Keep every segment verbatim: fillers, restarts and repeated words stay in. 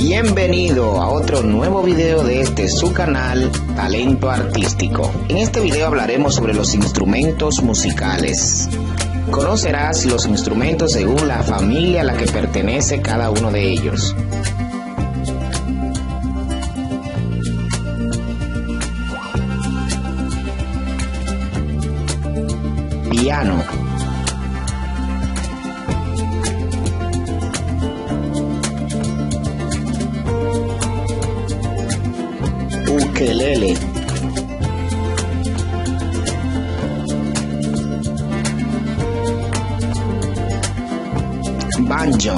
Bienvenido a otro nuevo video de este su canal Talento Artístico. En este video hablaremos sobre los instrumentos musicales. Conocerás los instrumentos según la familia a la que pertenece cada uno de ellos. Piano, ukelele, banjo,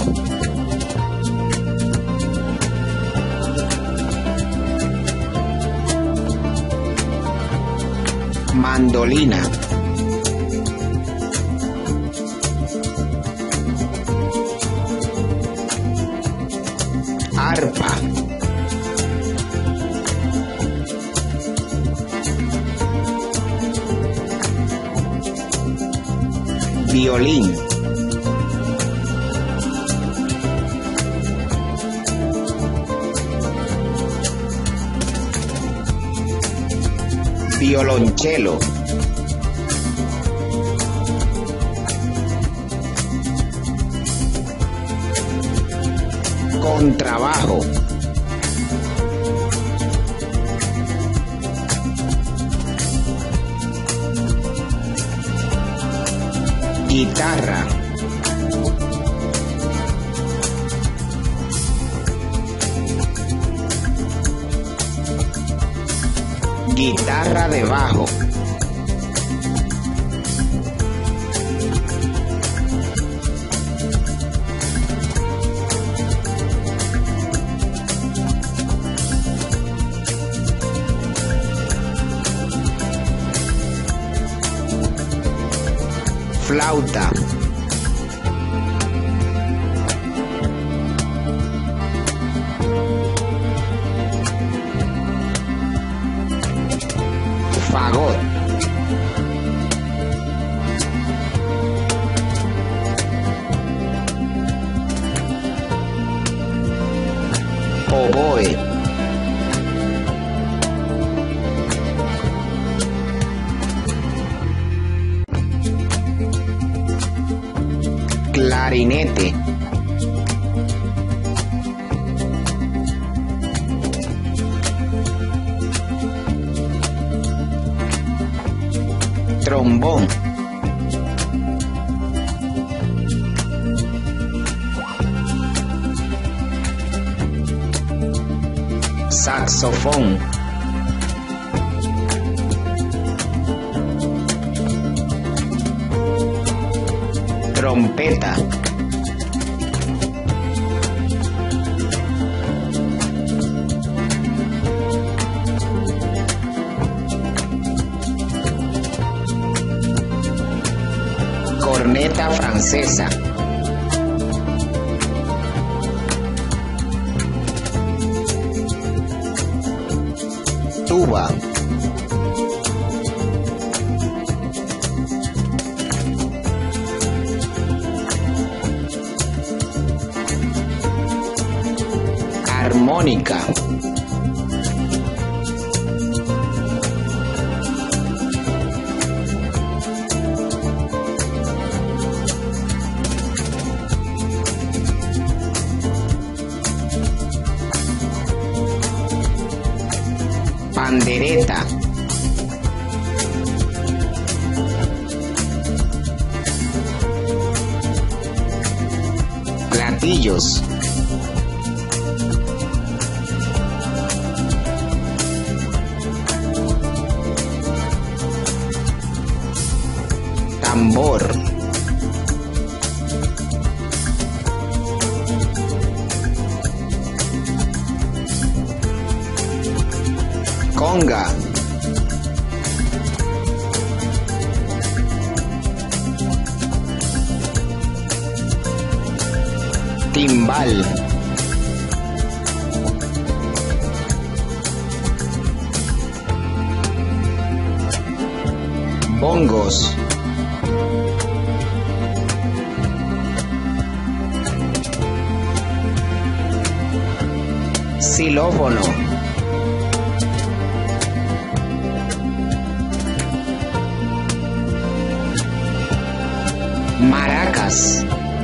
mandolina, arpa, violín, violonchelo, contrabajo, guitarra, guitarra de bajo, flauta, fagot, oboe, clarinete, trombón, saxofón, trompeta, corneta francesa, tuba, armónica, pandereta, platillos, tambor, conga, timbal, bongos, xilófono, maracas,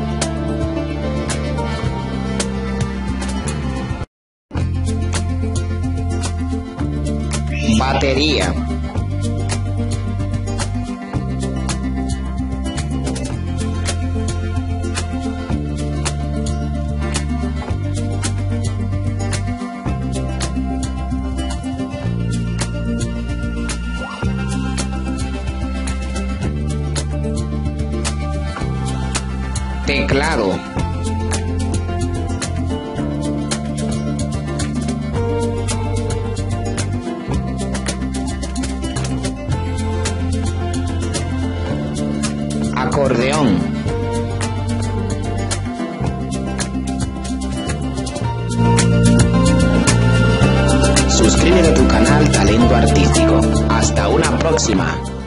batería, teclado, acordeón, suscríbete a tu canal Talento Artístico. Hasta una próxima.